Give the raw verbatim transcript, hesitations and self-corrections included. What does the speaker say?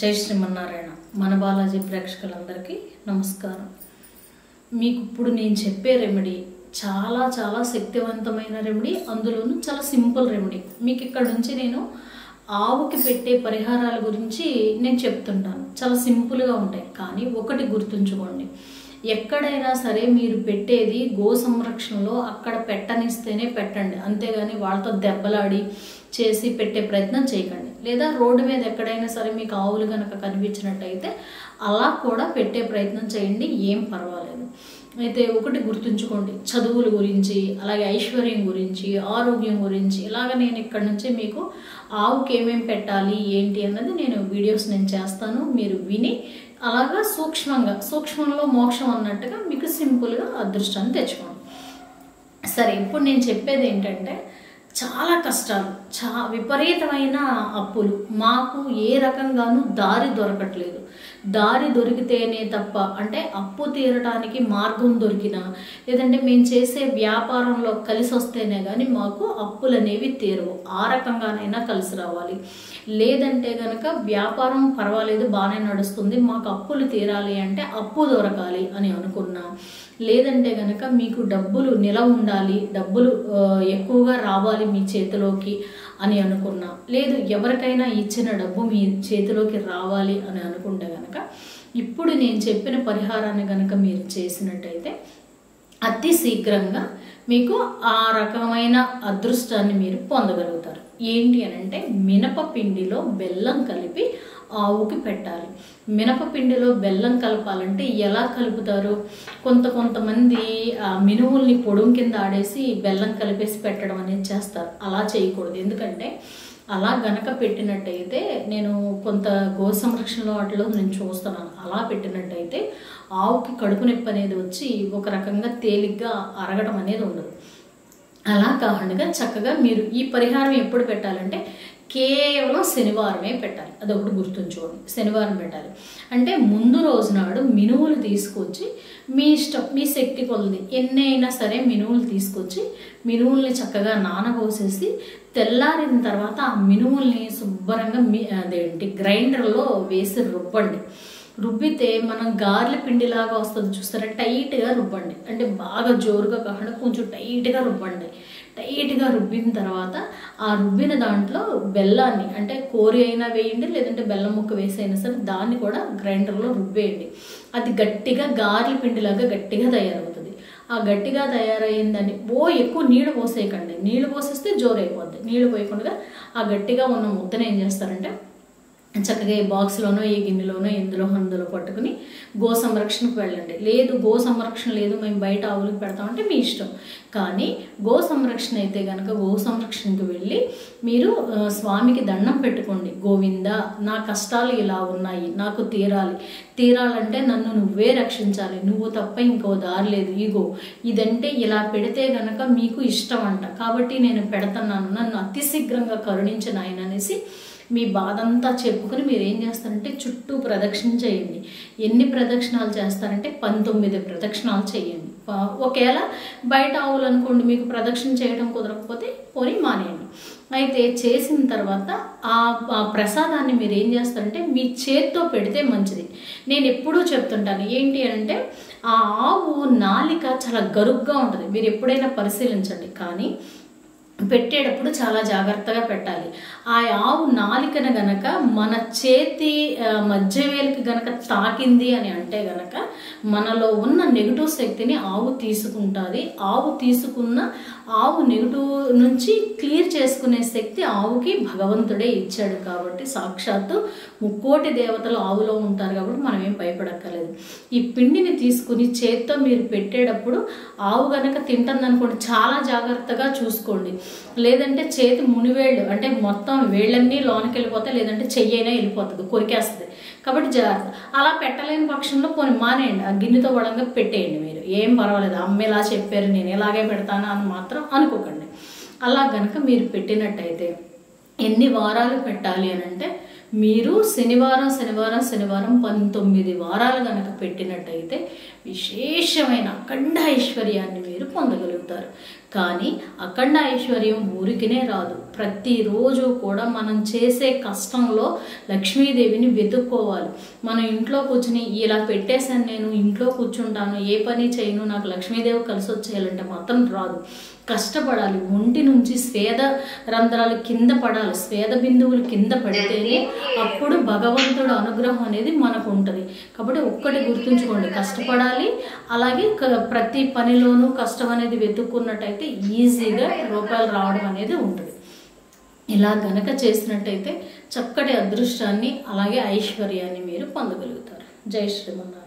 జై శ్రీమన్నారాయణ. మన బాలాజీ ప్రేక్షకులందరికీ నమస్కారం. మీకు ఇప్పుడు నేను చెప్పే రెమెడీ చాలా చాలా శక్తివంతమైన రెమెడీ, అందులోనూ చాలా సింపుల్ రెమెడీ. మీకు ఇక్కడ నుంచి నేను ఆవుకి పెట్టే పరిహారాల గురించి నేను చెప్తుంటాను. చాలా సింపుల్గా ఉంటాయి, కానీ ఒకటి గుర్తుంచుకోండి, ఎక్కడైనా సరే మీరు పెట్టేది గో సంరక్షణలో అక్కడ పెట్టనిస్తేనే పెట్టండి, అంతేగాని వాళ్ళతో దెబ్బలాడి చేసి పెట్టే ప్రయత్నం చేయకండి. లేదా రోడ్డు మీద ఎక్కడైనా సరే మీకు ఆవులు కనుక కనిపించినట్టయితే అలా కూడా పెట్టే ప్రయత్నం చేయండి, ఏం పర్వాలేదు. అయితే ఒకటి గుర్తుంచుకోండి, చదువుల గురించి, అలాగే ఐశ్వర్యం గురించి, ఆరోగ్యం గురించి, ఇలాగ నేను ఇక్కడ నుంచి మీకు ఆవుకి ఏమేమి పెట్టాలి ఏంటి అన్నది నేను వీడియోస్ నేను చేస్తాను. మీరు విని అలాగా సూక్ష్మంగా, సూక్ష్మంలో మోక్షం అన్నట్టుగా మీకు సింపుల్గా అదృష్టాన్ని తెచ్చుకోండి. సరే, ఇప్పుడు నేను చెప్పేది ఏంటంటే, చాలా కష్టాలు, చా విపరీతమైన అప్పులు, మాకు ఏ రకంగానూ దారి దొరకట్లేదు. దారి దొరికితేనే తప్ప, అంటే అప్పు తీరటానికి మార్గం దొరికినా, లేదంటే మేము చేసే వ్యాపారంలో కలిసి వస్తేనే కానీ మాకు అప్పులు అనేవి తీరవు. ఆ రకంగానైనా కలిసి రావాలి. లేదంటే కనుక వ్యాపారం పర్వాలేదు, బాగానే నడుస్తుంది, మాకు అప్పులు తీరాలి అంటే అప్పు దొరకాలి అని అనుకున్నా, లేదంటే కనుక మీకు డబ్బులు నిలవ ఉండాలి, డబ్బులు ఎక్కువగా రావాలి మీ చేతిలోకి అని అనుకున్నా, లేదు ఎవరికైనా ఇచ్చిన డబ్బు మీ చేతిలోకి రావాలి అని అనుకుంటే కనుక ఇప్పుడు నేను చెప్పిన పరిహారాన్ని కనుక మీరు చేసినట్టయితే అతి శీఘ్రంగా మీకు ఆ రకమైన అదృష్టాన్ని మీరు పొందగలుగుతారు. ఏంటి అని అంటే, మినపపిండిలో బెల్లం కలిపి ఆవుకి పెట్టాలి. మినపపిండిలో బెల్లం కలపాలంటే ఎలా కలుపుతారు? కొంత కొంతమంది ఆ మినువుల్ని పొడుం కింద ఆడేసి బెల్లం కలిపేసి పెట్టడం అనేది చేస్తారు. అలా చేయకూడదు. ఎందుకంటే అలా గనక పెట్టినట్టయితే, నేను కొంత గో సంరక్షణలో వాటిలో నేను చూస్తున్నాను, అలా పెట్టినట్టయితే ఆవుకి కడుపు నొప్పి అనేది వచ్చి ఒక రకంగా తేలిగ్గా అరగడం అనేది ఉండదు. అలా కాకుండా చక్కగా మీరు ఈ పరిహారం ఎప్పుడు పెట్టాలంటే కేవలం శనివారమే పెట్టాలి. అదొకటి గుర్తుంచుకోండి, శనివారం పెట్టాలి. అంటే ముందు రోజు నాడు మినువులు తీసుకొచ్చి, మీ ఇష్టం, మీ శక్తి కొలది ఎన్ని అయినా సరే మినువులు తీసుకొచ్చి మినువుల్ని చక్కగా నానబోసేసి తెల్లారిన తర్వాత ఆ మినువుల్ని శుభ్రంగా మీ అదేంటి గ్రైండర్లో వేసి రుబ్బండి. రుబ్బితే మనం గార్ల పిండిలాగా వస్తుంది చూస్తారా, టైట్గా రుబ్బండి. అంటే బాగా జోరుగా కాకుండా కొంచెం టైట్గా రుబ్బండి. టైట్గా రుబ్బిన తర్వాత ఆ రుబ్బిన దాంట్లో బెల్లాన్ని, అంటే కోరి అయినా వేయండి, లేదంటే బెల్లం ముక్క వేసైనా సరే దాన్ని కూడా గ్రైండర్లో రుబ్బేయండి. అది గట్టిగా గార్ల పిండిలాగా గట్టిగా తయారవుతుంది. ఆ గట్టిగా తయారైందని ఓ ఎక్కువ నీళ్ళు పోసేయకండి. నీళ్ళు పోసేస్తే జోరైపోద్ది. నీళ్ళు పోయకుండా ఆ గట్టిగా ఉన్న ముద్దను ఏం చేస్తారంటే చక్కగా ఈ బాక్స్లోనో ఈ గిన్నెలోనో ఎందులో అందులో పట్టుకుని గో సంరక్షణకు వెళ్ళండి. లేదు గో సంరక్షణ లేదు, మేము బయట ఆవులకు పెడతామంటే మీ ఇష్టం. కానీ గో సంరక్షణ అయితే కనుక గో సంరక్షణకు వెళ్ళి మీరు స్వామికి దండం పెట్టుకోండి. గోవింద, నా కష్టాలు ఇలా ఉన్నాయి, నాకు తీరాలి, తీరాలంటే నన్ను నువ్వే రక్షించాలి, నువ్వు తప్ప ఇంకో దారి లేదు, ఇగో ఇదంటే ఇలా పెడితే గనక మీకు ఇష్టం అంట, కాబట్టి నేను పెడతాను, నన్ను అతి శీఘ్రంగా కరుణించిన ఆయన అనేసి మీ బాధంతా చెప్పుకుని మీరు ఏం చేస్తారంటే చుట్టూ ప్రదక్షిణ చేయండి. ఎన్ని ప్రదక్షిణాలు చేస్తారంటే పంతొమ్మిది ప్రదక్షిణాలు చేయండి. ఒకవేళ బయట ఆవులు అనుకోండి, మీకు ప్రదక్షిణ చేయడం కుదరకపోతే పోనీ మానేయండి. అయితే చేసిన తర్వాత ఆ ప్రసాదాన్ని మీరు ఏం చేస్తారంటే మీ చేత్తో పెడితే మంచిది. నేను ఎప్పుడూ చెప్తుంటాను ఏంటి అంటే, ఆ ఆవు నాలిక చాలా గరుగ్గా ఉంటుంది. మీరు ఎప్పుడైనా పరిశీలించండి, కానీ పెట్టేటప్పుడు చాలా జాగ్రత్తగా పెట్టాలి. ఆ ఆవు నాలికన గనక మన చేతి మధ్య వేలికి గనక తాకింది అని అంటే గనక మనలో ఉన్న నెగిటివ్ శక్తిని ఆవు తీసుకుంటుంది. ఆవు తీసుకున్న ఆవు నెగిటివ్ నుంచి క్లియర్ చేసుకునే శక్తి ఆవుకి భగవంతుడే ఇచ్చాడు. కాబట్టి సాక్షాత్తు ముక్కోటి దేవతలు ఆవులో ఉంటారు, కాబట్టి మనం ఏం భయపడక్కర్లేదు. ఈ పిండిని తీసుకుని చేత్తో మీరు పెట్టేటప్పుడు ఆవు గనక తింటుంది అనుకోండి, చాలా జాగ్రత్తగా చూసుకోండి. లేదంటే చేతి మునివేళ్ళు, అంటే మొత్తం వేళ్ళన్నీ లోనికి వెళ్ళిపోతాయి, లేదంటే చెయ్యి అయినా వెళ్ళిపోతుంది, కొరికేస్తుంది. కాబట్టి జాగ్రత్త. అలా పెట్టలేని పక్షంలో పోనీ మానేయండి, ఆ గిన్నెతో వడంగా పెట్టేయండి. మీరు ఏం పర్వాలేదు, అమ్మ ఇలా చెప్పారు నేను ఇలాగే పెడతాను అని మాత్రం అనుకోకండి. అలా గనక మీరు పెట్టినట్టయితే ఎన్ని వారాలు పెట్టాలి అని అంటే, మీరు శనివారం శనివారం శనివారం పంతొమ్మిది వారాలు గనక పెట్టినట్టయితే విశేషమైన అఖండ ఐశ్వర్యాన్ని మీరు పొందగలుగుతారు. కానీ అఖండ ఐశ్వర్యం ఊరికినే రాదు. ప్రతిరోజు కూడా మనం చేసే కష్టంలో లక్ష్మీదేవిని వెతుక్కోవాలి. మనం ఇంట్లో కూర్చుని ఇలా పెట్టేశాను, నేను ఇంట్లో కూర్చుంటాను, ఏ పని చేయను, నాకు లక్ష్మీదేవి కలిసి వచ్చేయాలంటే మాత్రం రాదు. కష్టపడాలి. ఒంటి నుంచి స్వేద రంధ్రాలు కింద పడాలి, స్వేద బిందువులు కింద పడితేనే అప్పుడు భగవంతుడు అనుగ్రహం అనేది మనకు ఉంటుంది. కాబట్టి ఒక్కటి గుర్తుంచుకోండి, కష్టపడాలి. అలాగే ప్రతి పనిలోనూ కష్టం అనేది వెతుక్కున్నట్టయితే ఈజీగా రూపాయలు రావడం అనేది ఉంటుంది. ఇలా గనక చేసినట్టయితే చక్కటి అదృష్టాన్ని అలాగే ఐశ్వర్యాన్ని మీరు పొందగలుగుతారు. జై శ్రీమన్నారాయణ.